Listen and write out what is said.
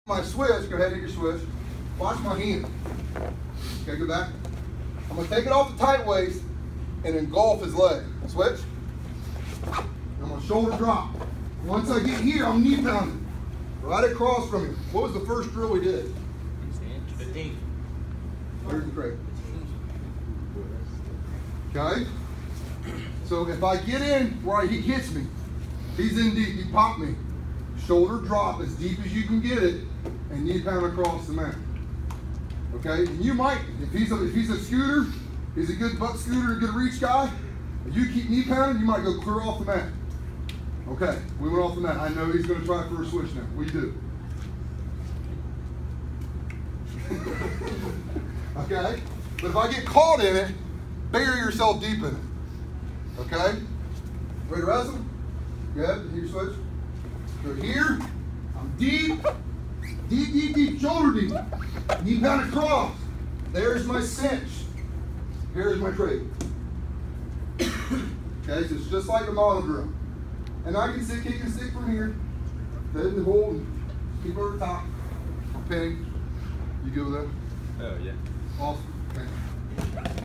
My switch, go ahead and hit your switch. Watch my hand. Okay, go back. I'm gonna take it off the tight waist and engulf his leg. Switch. I'm gonna shoulder drop. Once I get here, I'm knee pounding. Right across from him. What was the first drill we did? 15. Here's the cradle. Okay? So if I get in where he hits me, he's in deep, he popped me. Shoulder drop as deep as you can get it, and knee pound across the mat. Okay? And you might, if he's a scooter, he's a good butt scooter, a good reach guy, if you keep knee pounding, you might go clear off the mat. Okay, we went off the mat. I know he's going to try for a switch now. We do. Okay? But if I get caught in it, bury yourself deep in it. Okay? Ready to wrestle? Good. Hit your switch. So here, I'm deep, deep, deep, deep, shoulder deep. Knee pound across. There's my cinch. Here's my trade. Okay, so it's just like a model drill. And I can kick and stick from here. Head and hold and keep over the top. Pinning. You good with that? Oh, yeah. Awesome. Okay.